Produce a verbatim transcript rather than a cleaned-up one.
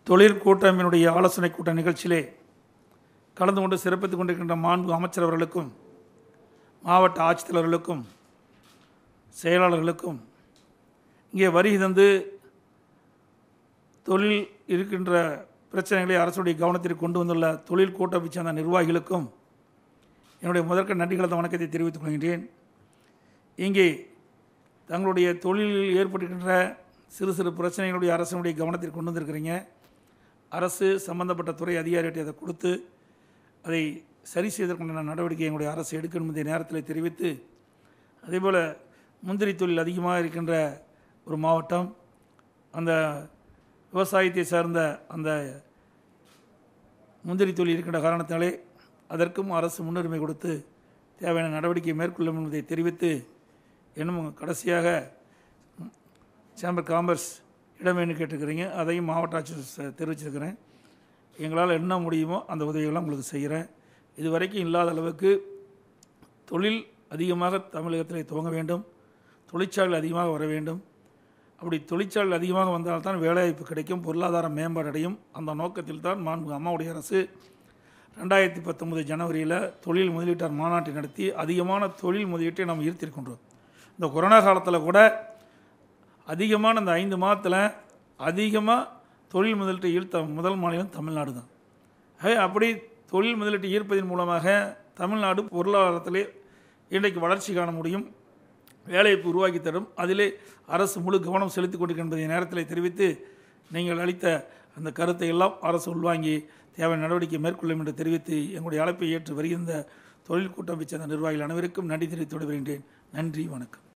தொழில் கூட்டமைப்பினுடைய ஆலோசனை கூட்ட நிகழ்ச்சியிலே கலந்து கொண்டு சிறப்பித்துக் கொண்டிருக்கின்ற மாண்பு அமைச்சர் அவர்களுக்கும் மாவட்ட ஆட்சித்தலைவர்களுக்கும் செயலாளர்களுக்கும் இங்கே வருகை தந்து தொழில் இருக்கின்ற பிரச்சனைகளை அரசுடைய கவனத்திற்கு கொண்டு வந்துள்ள தொழில் கூட்டமைப்பை சேர்ந்த நிர்வாகிகளுக்கும் என்னுடைய முதற்க நன்றி கலந்த வணக்கத்தை தெரிவித்துக் கொள்கின்றேன். இங்கே தங்களுடைய தொழிலில் ஏற்படுகின்ற சிறு சிறு பிரச்சனைகளுடைய அரசினுடைய கவனத்திற்கு கொண்டு வந்திருக்கிறீங்க. அரசு சம்பந்தப்பட்ட துறை அதிகாரிகிட்ட அதை கொடுத்து அதை சரி செய்வதற்குண்டான நடவடிக்கை எங்களுடைய அரசு எடுக்கணும் இந்த நேரத்தில் தெரிவித்து, அதேபோல் முந்திரி தொழில் அதிகமாக இருக்கின்ற ஒரு மாவட்டம், அந்த விவசாயத்தை சார்ந்த அந்த முந்திரி தொழில் இருக்கின்ற காரணத்தினாலே அதற்கும் அரசு முன்னுரிமை கொடுத்து தேவையான நடவடிக்கை மேற்கொள்ளும் என்பதை தெரிவித்து, இன்னும் கடைசியாக சேம்பர் காமர்ஸ் இடமேன்னு கேட்டுக்கிறீங்க, அதையும் மாவட்ட ஆட்சியர் தெரிவிச்சிருக்கிறேன். எங்களால் என்ன முடியுமோ அந்த உதவிகள்லாம் உங்களுக்கு செய்கிறேன். இது வரைக்கும் இல்லாத அளவுக்கு தொழில் அதிகமாக தமிழகத்தில் துவங்க வேண்டும், தொழிற்சாலை அதிகமாக வர வேண்டும். அப்படி தொழிற்சாலை அதிகமாக வந்தால்தான் வேலைவாய்ப்பு கிடைக்கும், பொருளாதார மேம்பாடு அடையும். அந்த நோக்கத்தில் தான் மாண்பு அம்மாவுடைய அரசு ரெண்டாயிரத்தி பத்தொன்பது ஜனவரியில் தொழில் முதலீட்டார் மாநாட்டை நடத்தி அதிகமான தொழில் முதலீட்டை நாம் ஈர்த்திருக்கின்றோம். இந்த கொரோனா காலத்தில் கூட அதிகமான இந்த ஐந்து மாதத்தில் அதிகமாக தொழில் முதலீட்டை ஈர்த்த முதல் மாநிலம் தமிழ்நாடு தான். அப்படி தொழில் முதலீட்டை ஈர்ப்பதன் மூலமாக தமிழ்நாடு பொருளாதாரத்திலே இன்றைக்கு வளர்ச்சி காண முடியும், வேலைவாய்ப்பு உருவாக்கி தரும். அதிலே அரசு முழு கவனம் செலுத்திக் கொண்டிருக்கின்ற என்பதை நேரத்தில் தெரிவித்து, நீங்கள் அளித்த அந்த கருத்தை எல்லாம் அரசு உள்வாங்கி தேவையான நடவடிக்கை மேற்கொள்ளும் என்று தெரிவித்து, எங்களுடைய அழைப்பை ஏற்று வருகின்ற தொழில் கூட்டமைப்பை சேர்ந்த நிர்வாகிகள் அனைவருக்கும் நன்றி தெரிவித்து விடுகின்றேன். நன்றி, வணக்கம்.